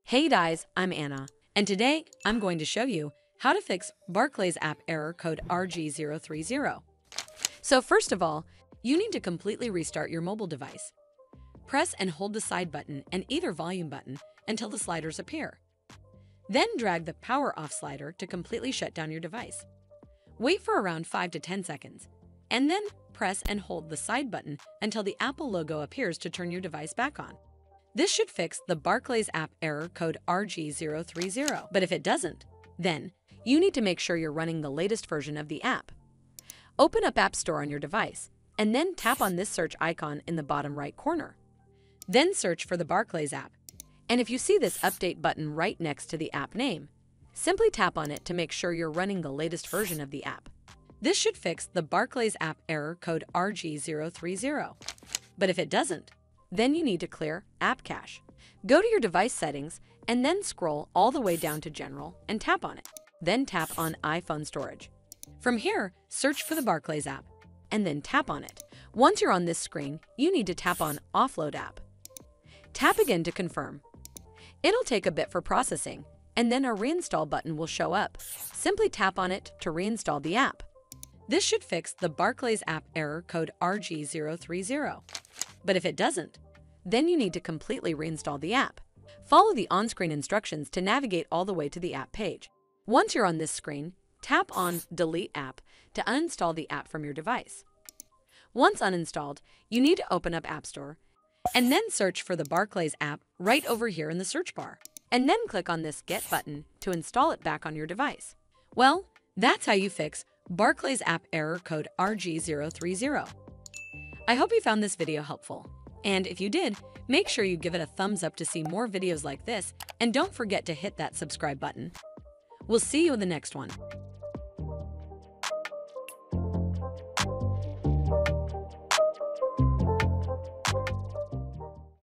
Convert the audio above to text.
Hey guys, I'm Anna, and today I'm going to show you how to fix Barclays app error code RG030. So first of all, you need to completely restart your mobile device. Press and hold the side button and either volume button until the sliders appear. Then drag the power off slider to completely shut down your device. Wait for around 5 to 10 seconds, and then press and hold the side button until the Apple logo appears to turn your device back on. This should fix the Barclays app error code RG030, but if it doesn't, then you need to make sure you're running the latest version of the app. Open up App Store on your device, and then tap on this search icon in the bottom right corner. Then search for the Barclays app, and if you see this update button right next to the app name, simply tap on it to make sure you're running the latest version of the app. This should fix the Barclays app error code RG030, but if it doesn't, then you need to clear App Cache. Go to your device settings and then scroll all the way down to General and tap on it. Then tap on iPhone Storage. From here, search for the Barclays app and then tap on it. Once you're on this screen, you need to tap on Offload App. Tap again to confirm. It'll take a bit for processing, and then a reinstall button will show up. Simply tap on it to reinstall the app. This should fix the Barclays app error code RG030. But if it doesn't, then you need to completely reinstall the app. Follow the on-screen instructions to navigate all the way to the app page. Once you're on this screen, tap on Delete App to uninstall the app from your device. Once uninstalled, you need to open up App Store and then search for the Barclays app right over here in the search bar, and then click on this Get button to install it back on your device. Well, that's how you fix Barclays app error code RG030. I hope you found this video helpful, and if you did, make sure you give it a thumbs up to see more videos like this, and don't forget to hit that subscribe button. We'll see you in the next one.